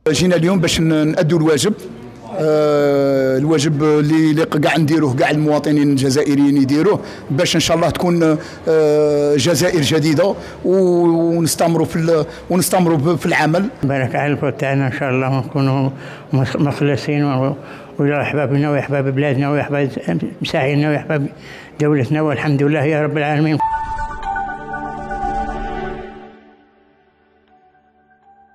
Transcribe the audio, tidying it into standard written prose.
جينا اليوم باش نأدوا الواجب، الواجب اللي كاع نديروه، كاع المواطنين الجزائريين يديروه، باش ان شاء الله تكون جزائر جديده ونستمروا في العمل. بارك على الفوت تاعنا ان شاء الله ونكونوا مخلصين ويا احبابنا ويا احباب بلادنا ويا احباب مساعينا ويا احباب دولتنا، والحمد لله يا رب العالمين.